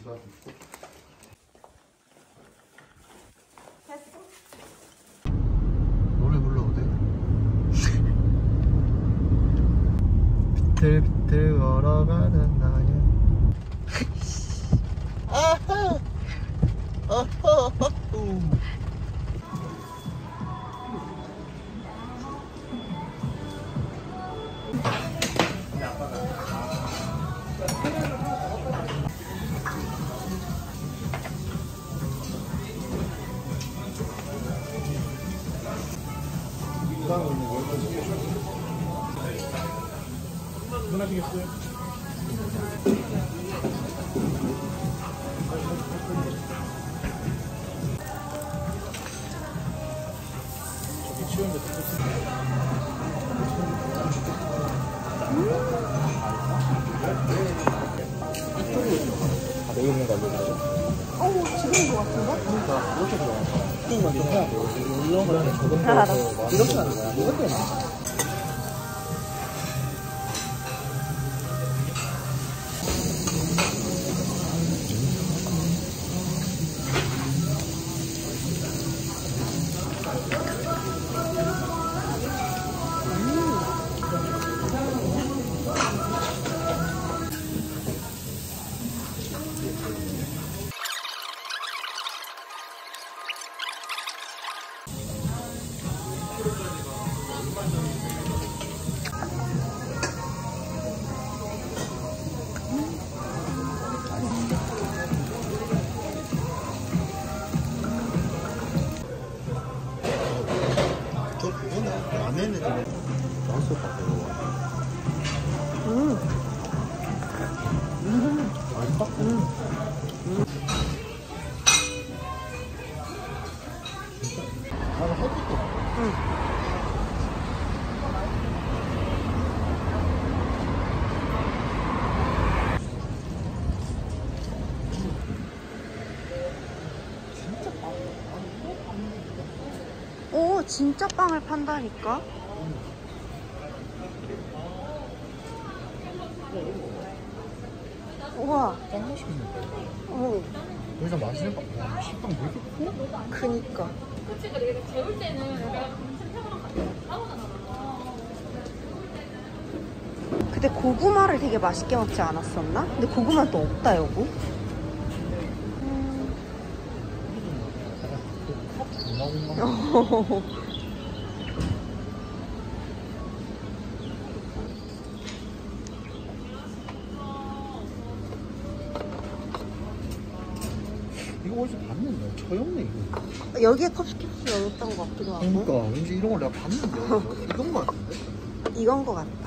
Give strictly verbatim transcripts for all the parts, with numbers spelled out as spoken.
지갑 있고. 됐어? 노래 불러도 돼? 비틀비틀 걸어가는 나의 아하 아하 하시겠어요? 저기 치운데 아, 내가 먹는 거 알려주죠? 어우, 지금인 것 같은데? 그러니까, 이렇게 들어가서. 조금만 좀 해야 돼. 이런 거는 적은 거. 이렇게 하는 거야. 이것 때문에. 라면은 맛있을 것 같아. 음. 음. 맛있다? 음. 음. 진짜? 나는 햇빛도 응. 오, 진짜 빵을 판다니까? 우와. 빵 맛있겠는데? 어. 더 이상 맛있는 빵, 와, 식빵 왜 이렇게 커? 그니까. 그치, 그래. 재울 때는 약간 템템으로 나오잖아. 근데 고구마를 되게 맛있게 먹지 않았었나? 근데 고구마 또 없다, 여보. 음. 이거 어디서 봤는데? 처형네 이거. 여기에 컵스케이프 넣었던 것 같기도 하고. 그러니까 왠지 이런 걸 내가 봤는데 이건 거 같은데? 이건 것 같다.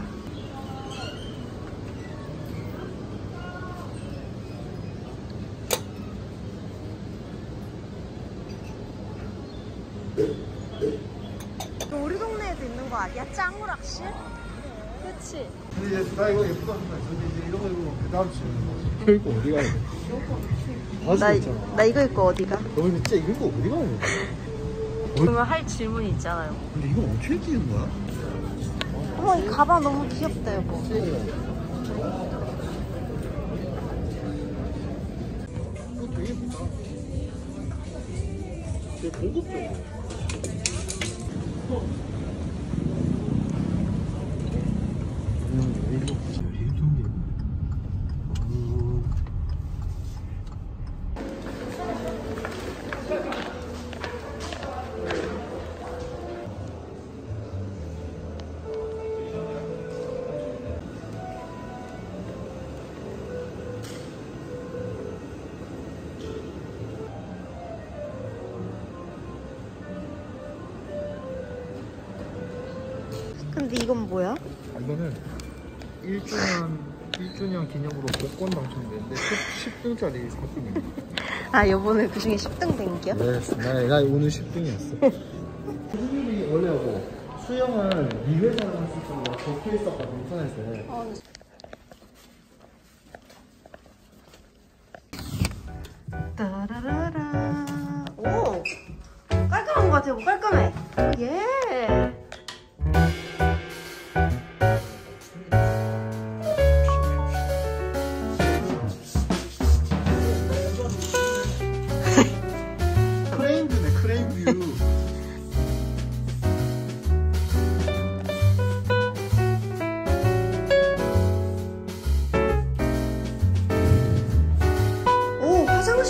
우리 동네에도 있는 거 아니야? 짱우락실? 그치? 근데 이제 나 이거 예쁘다 하니까 이제 이런 거 입으면 그 다음 주에 이거 어디 가야 돼? 나, 나 이거 입고 어디 가? 너 근데 진짜 이거 어디 가야 돼? 그러면 할 질문이 있잖아요. 근데 이거 어떻게 끼는 거야? 어머, 이 가방 너무 귀엽다, 여보. 이거 되게 예쁘다. 되게 고급져. 근데 이건 뭐야? 이거는 일 주년 일 주년 기념으로 복권 당첨됐는데 십 등짜리 상품입니다. 아, 요번에 그 중에 십 등 된 게요? 네, 나, 나 오늘 십 등이었어. 수준이 원래 하고 수영은 이 회사를 할 수 있다고 적혀 있었거든, 인터넷에. 어, 따라라라. 오! 깔끔한 것 같아요. 깔끔해. 예!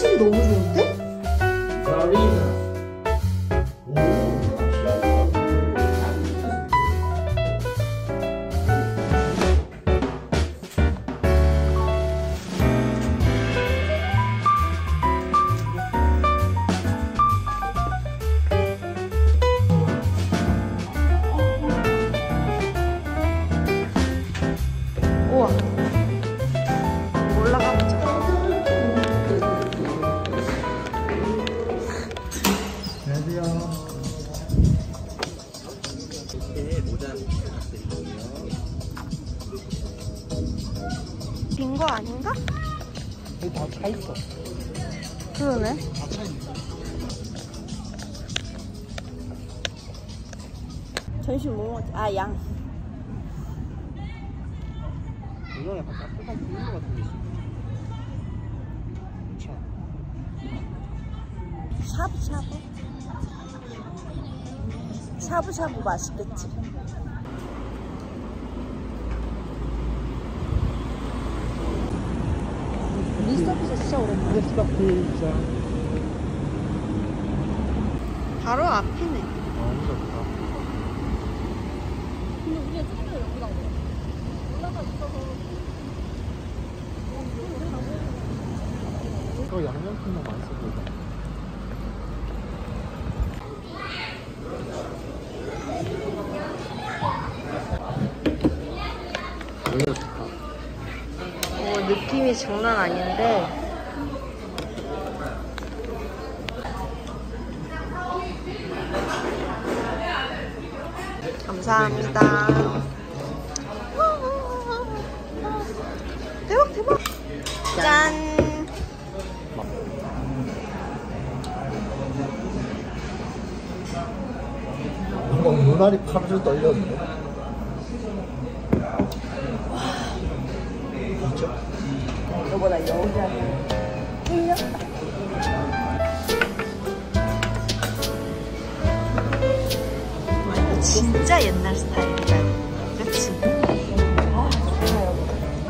향이 너무 좋은데? 마리나. 우와. 올라가보자. 안녕하세요. 이렇게 모자 부탁드리고요. 빈 거 아닌가? 여기 다 차 있어. 그러네. 다 차 있네. 점심 뭐 먹지? 아, 양. 이거 약간 따뜻한 국물 같은 게 있어. 차. 샤브샤브? 샤브샤브 맛있겠지. 미스터피자 진짜 오랜만에. 미스터피자. 바로 앞이네. 너무 좋다. 근데 우리가 조금 더 여기다 올라가 있어서. 이거 양념국물 맛있어 보이다. 여기가 좋다. 오, 느낌이 장난 아닌데. 감사합니다. 대박, 대박. 짠. 뭔가 눈알이 파르르 떨렸는데? 진짜? 너보다 여우자는 틀렸다. 진짜 옛날 스타일이다. 그치? 아, 좋다, 여기.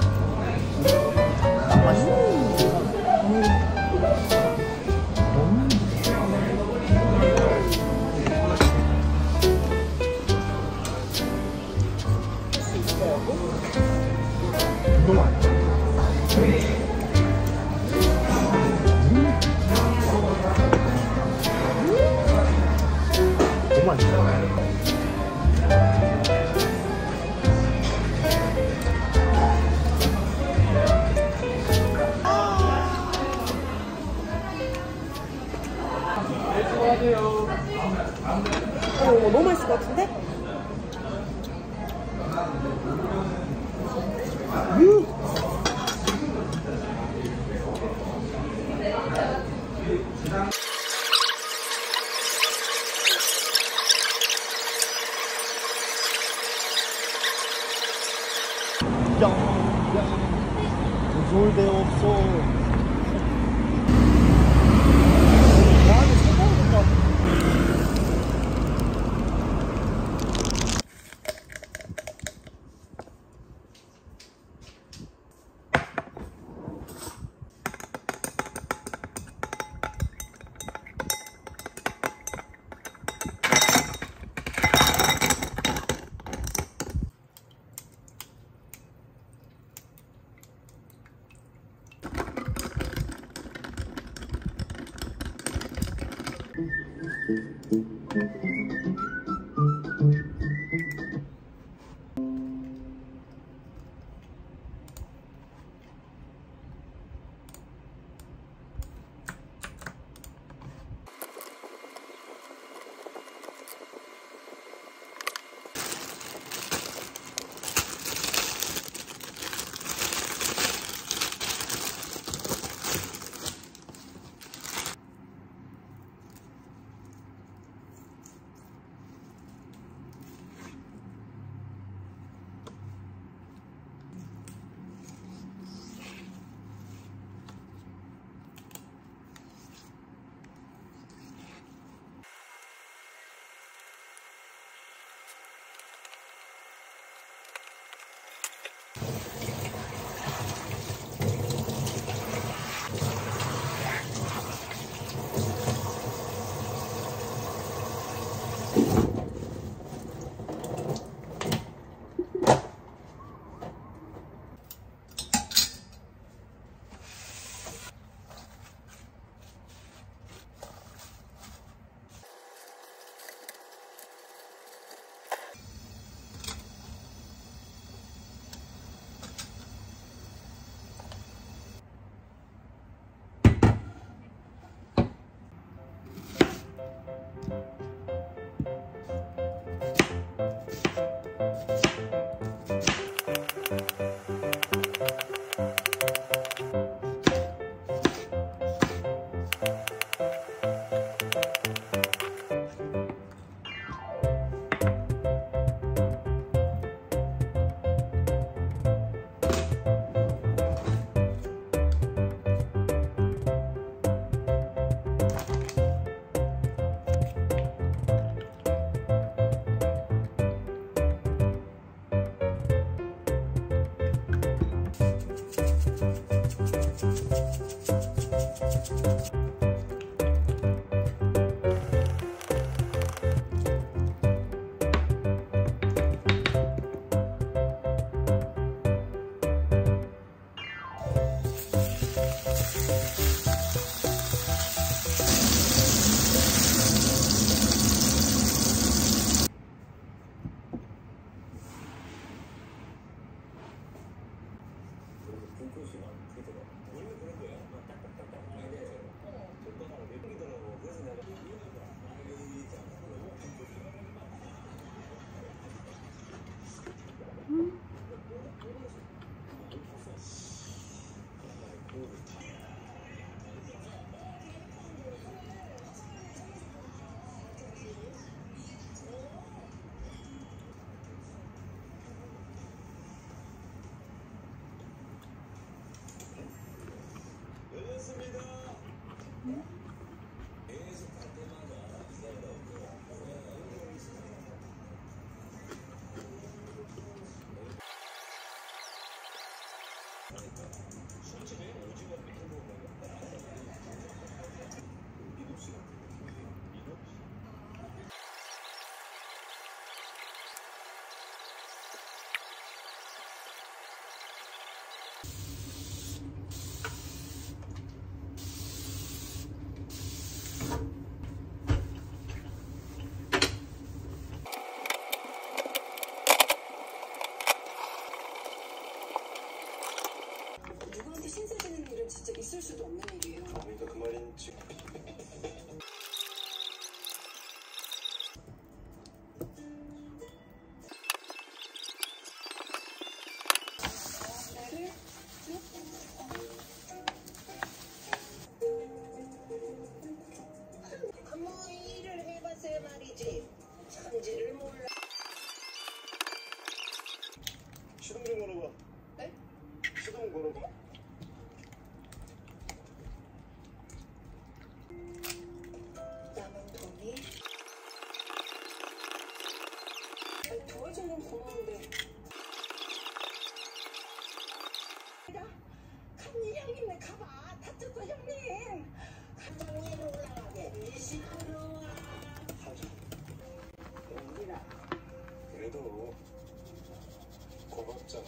운동 안 해. 너무 맛있어. 어, 너무 맛있을 것 같은데? 음. 야, 야, 조절되어 없어. 나한테 생각을 것 같아. 누구한테 신세지는 일은 진짜 있을 수도 없는 일이에요. 그러니까 그 말인지. 아무 일을 해봤어야 말이지. 참지를 몰라. 시동 좀 걸어봐. 네? 시동 걸어봐. 남은 돈이? 아니, 도와준 건 고마운데. 큰일 형님네 가봐. 다쳤어 형님. 한방 위로 올라가게. 시끄러워. 하자. 용기라. 그래도 고맙잖아.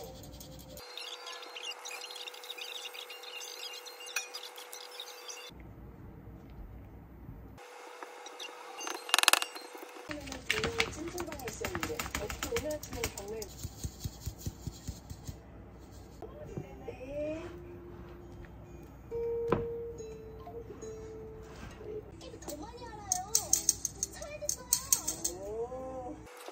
분명히 찜질방에 있었는데 어떻게 오늘 아침에 경매? 네. 이게 더 많이 알아요. 사야겠어요. 오.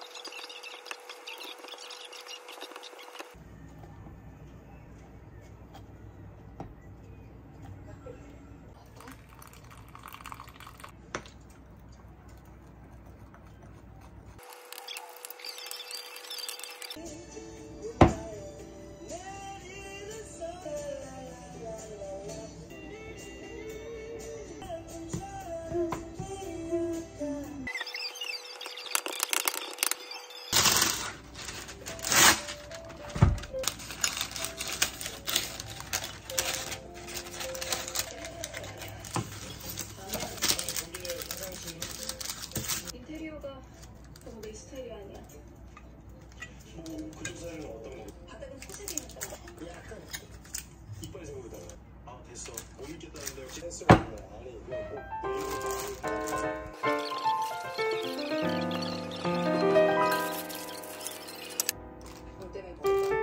인테리어가 너무 내 스타일이 아니야. 그중 사람은 어떤 거? 바닥은 회색이니까 약간 이빨 생각보다. 아 됐어. 못 믿겠다는데 역시 댄스로 한다. 아니 이거 돈 때문에 벌까?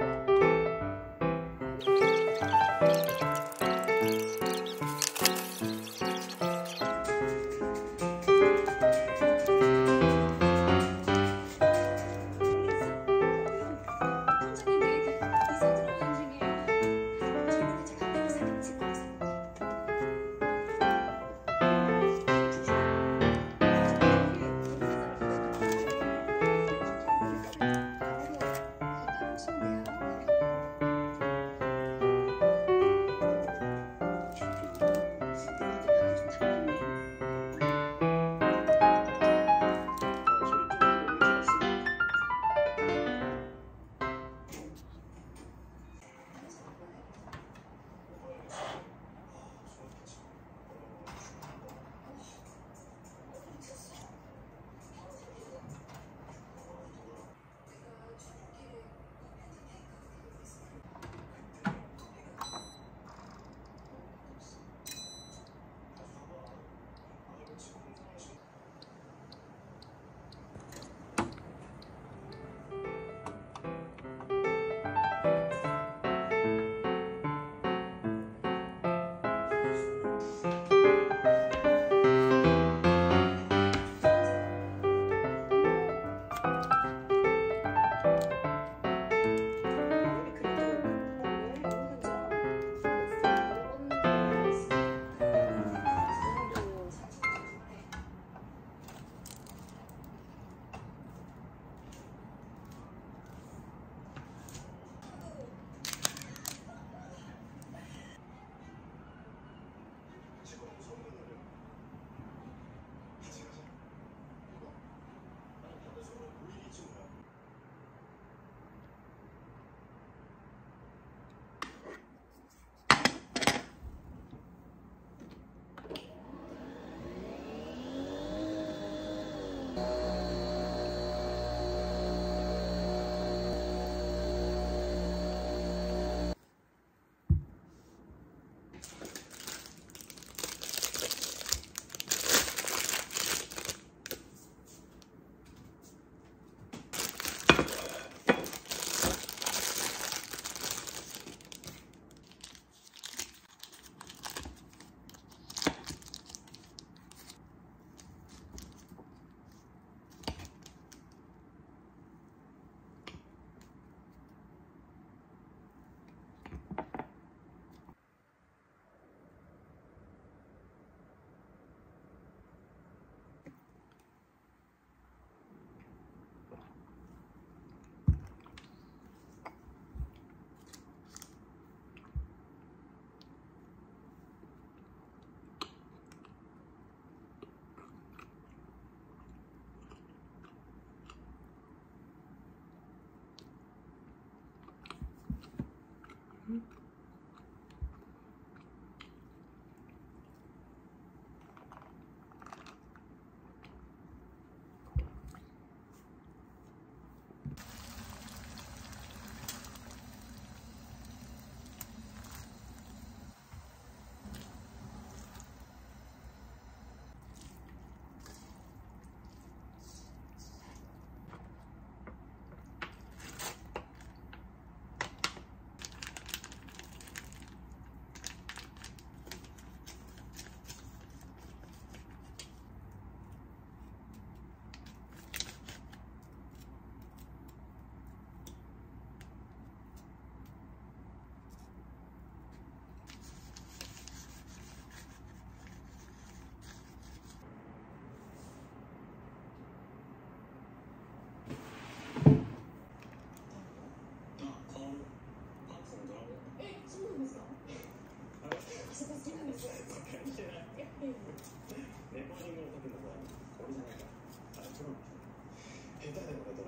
원장님 내일 이사 들어가는 중이에요. 저번에 제가 빼고 사진 찍고 왔어요. 내 버전을 하기보다 오리지널가 나처럼 해당되는 거더라.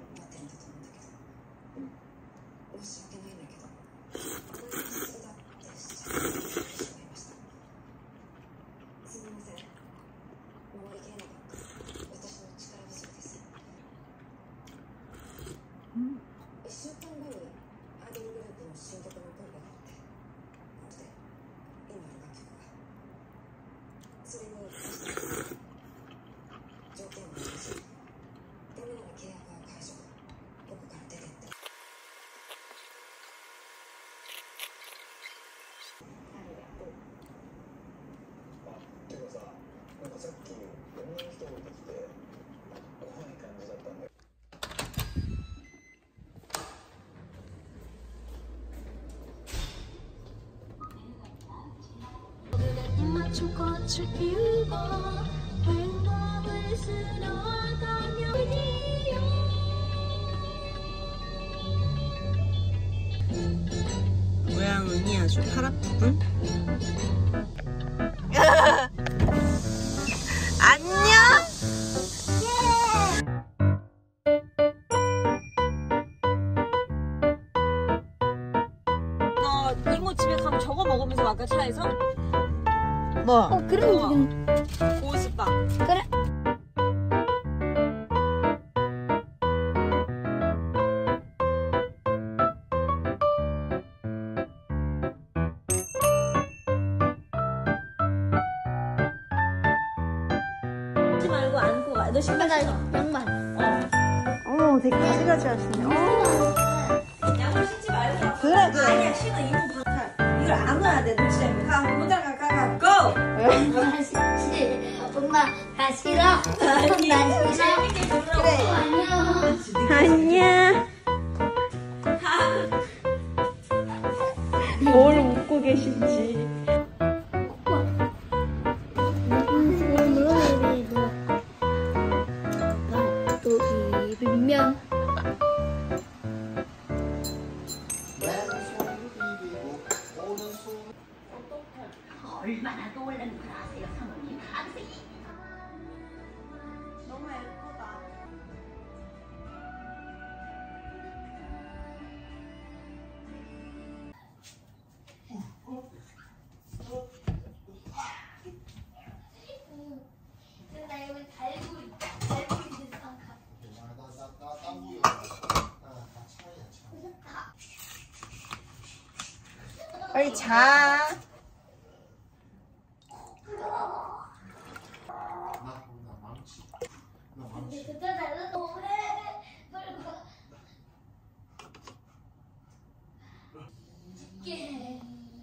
申し訳ないんだけど手伝ってしまいました。すみません。守りきれなかった私の力不足です。いっしゅうかんごにアイドルグループの新曲のコンペがあって、なので今ある楽曲がそれに条件もあるし、ダメなら契約は解除、ここから出てって。 てかさ、なんかさっき女の人降りてきて怖い感じだったんだよ。 맞춤 꽃을 피우고 행복을 쓸어가며 모양은이 아주 파랗군. 안녕. 너 이모 집에 가면 저거 먹으면서 갈까 차에서? 뭐? 어 그럼 고스빵. 그래. 하지 말고 안고 가. 너 신발 신어. 양말. 어머, 되게 가지가지 하시네. 어. 양말 신지 말고. 그래, 그래. 아니야 신어 이모 방탈. 이걸 안 넣어야 돼 눈치채면. 가 모자 가 가 가. 고. 엄마 싫지. 엄마 다 싫어. 아니. 나 싫어. 재밌게 놀라고. 그래. 안녕. 안녕. 뭘 웃고 계신지. 면 얼마나 놀란 걸 아세요, 사모님? 감사히. 너무 예쁘다. 나 여기 달고 달고 있는 상가. 빨리 자. 그때 달라 너무해. 빨리 가. 이게.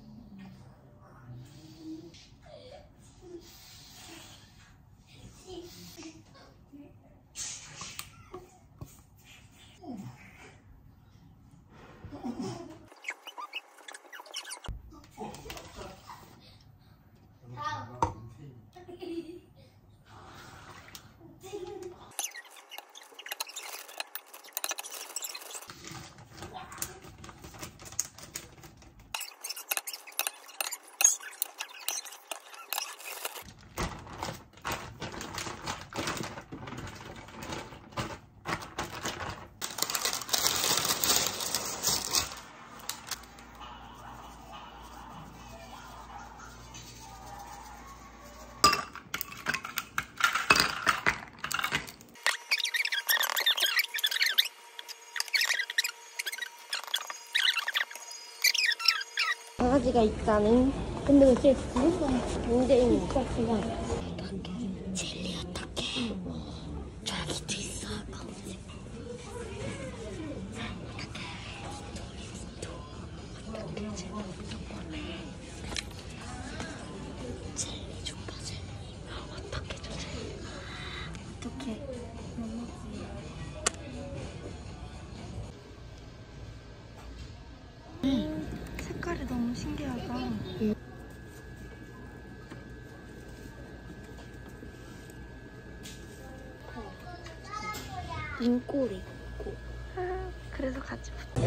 강아지가 있다는. 근데 왜 제일 무서워? 문재인 자체가. 젤리 어떡해? 저기도 있어. 검색. 젤리 줘봐, 젤리. 어떻게 줘, 젤리? 어떻게? 색깔이 너무 신기하다. 눈꼬리 있고. 아, 그래서 같이 붙어.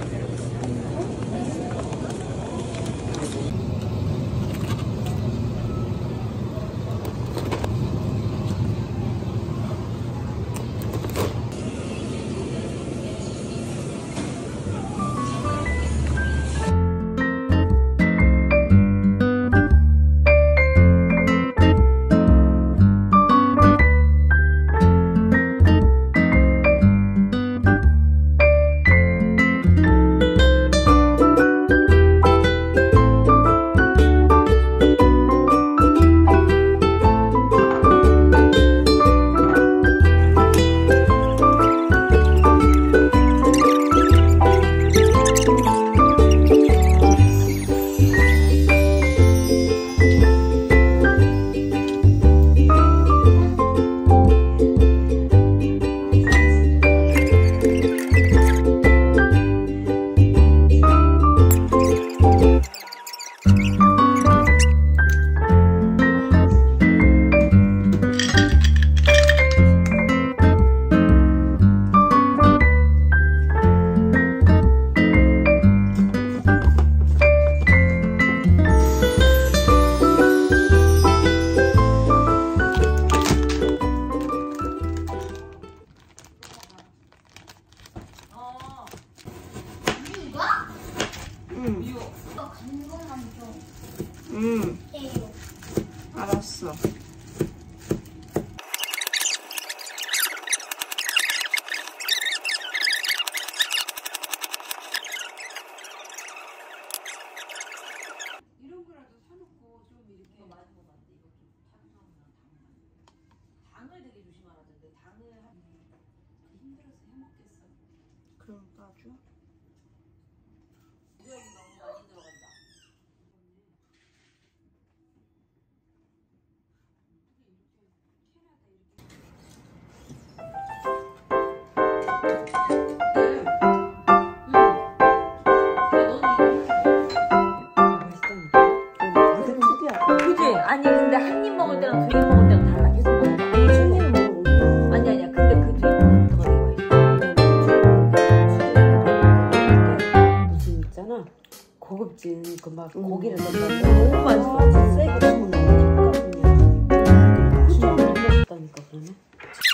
그럼 따줘? 그지? 아니 근데 한 입 먹을 때랑 두 입 먹을 때랑 달라. 계속 먹어봐. 아니 아니야. 근데 그 두 입 먹을 때가 되게 맛있어. 무슨 있잖아 고급진 그 막 고기를 넣으면 너무 맛있어. 세고 너무 맛있거든요. 맛있다니까 그러네.